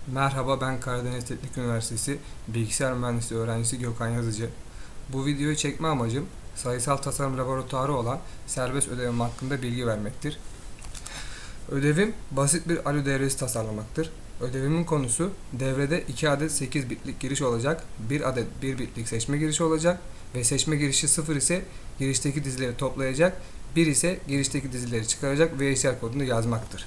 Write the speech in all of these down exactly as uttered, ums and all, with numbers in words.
Merhaba, ben Karadeniz Teknik Üniversitesi Bilgisayar Mühendisliği öğrencisi Gökhan Yazıcı. Bu videoyu çekme amacım sayısal tasarım laboratuvarı olan serbest ödevim hakkında bilgi vermektir. Ödevim basit bir A L U devresi tasarlamaktır. Ödevimin konusu devrede iki adet sekiz bitlik giriş olacak, bir adet bir bitlik seçme girişi olacak ve seçme girişi sıfır ise girişteki dizileri toplayacak, bir ise girişteki dizileri çıkaracak ve V H D L kodunu yazmaktır.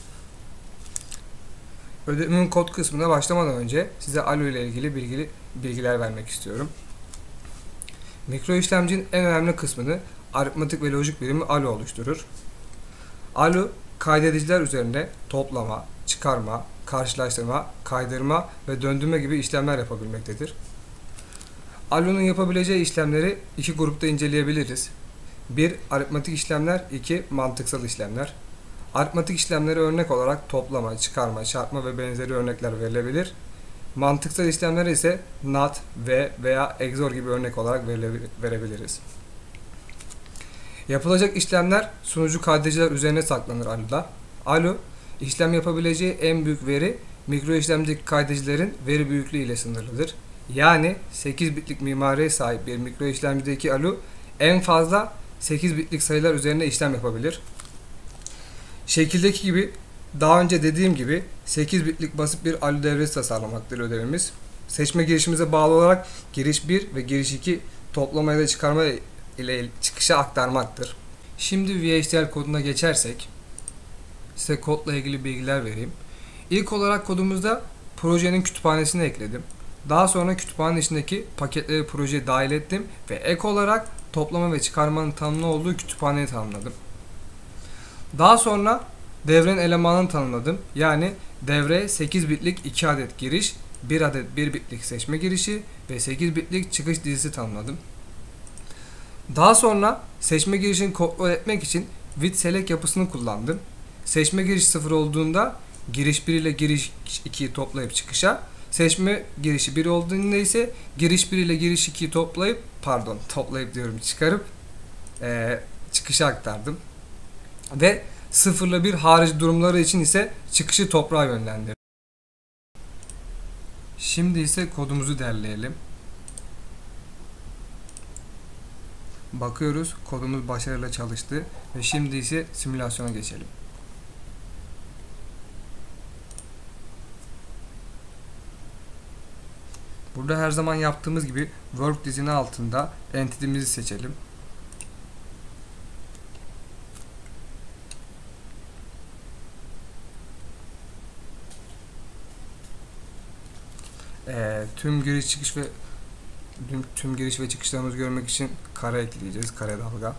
Ödevimin kod kısmına başlamadan önce size A L U ile ilgili bilgili, bilgiler vermek istiyorum. Mikro işlemcinin en önemli kısmını aritmetik ve lojik birimi A L U oluşturur. A L U, kaydediciler üzerinde toplama, çıkarma, karşılaştırma, kaydırma ve döndürme gibi işlemler yapabilmektedir. A L U'nun yapabileceği işlemleri iki grupta inceleyebiliriz. bir Aritmetik işlemler, iki Mantıksal işlemler. Aritmetik işlemlere örnek olarak toplama, çıkarma, çarpma ve benzeri örnekler verilebilir. Mantıksal işlemlere ise N A T, ve veya X O R gibi örnek olarak verebiliriz. Yapılacak işlemler sunucu kaydediciler üzerine saklanır A L U'da. A L U, işlem yapabileceği en büyük veri mikro işlemcideki kaydedicilerin veri büyüklüğü ile sınırlıdır. Yani sekiz bitlik mimariye sahip bir mikro işlemcideki A L U en fazla sekiz bitlik sayılar üzerine işlem yapabilir. Şekildeki gibi daha önce dediğim gibi sekiz bitlik basit bir A L U devresi tasarlamaktır ödevimiz. Seçme girişimize bağlı olarak giriş bir ve giriş iki toplama ya da çıkarma ile çıkışa aktarmaktır. Şimdi V H D L koduna geçersek size kodla ilgili bilgiler vereyim. İlk olarak kodumuzda projenin kütüphanesini ekledim. Daha sonra kütüphanenin içindeki paketleri projeye dahil ettim ve ek olarak toplama ve çıkarmanın tanımlı olduğu kütüphaneyi tanımladım. Daha sonra devrenin elemanını tanımladım. Yani devreye sekiz bitlik iki adet giriş, bir adet bir bitlik seçme girişi ve sekiz bitlik çıkış dizisi tanımladım. Daha sonra seçme girişini kontrol etmek için with select yapısını kullandım. Seçme giriş sıfır olduğunda giriş bir ile giriş ikiyi toplayıp çıkışa, seçme girişi bir olduğunda ise giriş bir ile giriş ikiyi toplayıp pardon toplayıp diyorum çıkarıp ee, çıkışa aktardım. Ve sıfır ile bir harici durumları için ise çıkışı toprağa yönlendirdim. Şimdi ise kodumuzu derleyelim. Bakıyoruz, kodumuz başarıyla çalıştı ve şimdi ise simülasyona geçelim. Burada her zaman yaptığımız gibi work dizini altında entity'mizi seçelim. Ee, tüm giriş çıkış ve tüm, tüm giriş ve çıkışlarımızı görmek için kare ekleyeceğiz, kare dalga.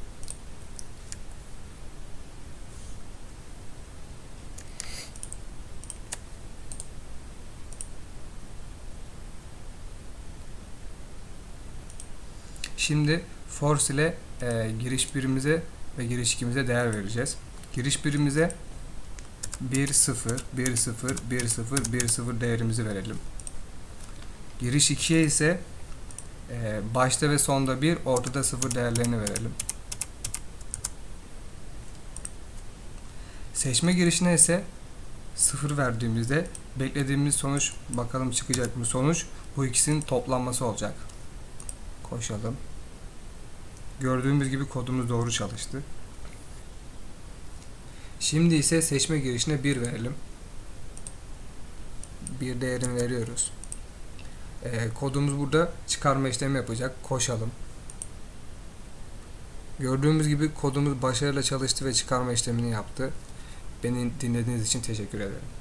Şimdi force ile e, giriş birimize ve giriş ikimize değer vereceğiz. Giriş birimize bir sıfır, bir sıfır, bir sıfır, bir sıfır değerimizi verelim. Giriş ikiye ise e, başta ve sonda bir, ortada sıfır değerlerini verelim. Seçme girişine ise sıfır verdiğimizde beklediğimiz sonuç, bakalım çıkacak mı sonuç, bu ikisinin toplanması olacak. Koşalım. Gördüğümüz gibi kodumuz doğru çalıştı. Şimdi ise seçme girişine bir verelim. bir değerini veriyoruz. Ee, kodumuz burada çıkarma işlemi yapacak. Koşalım. Gördüğümüz gibi kodumuz başarıyla çalıştı ve çıkarma işlemini yaptı. Beni dinlediğiniz için teşekkür ederim.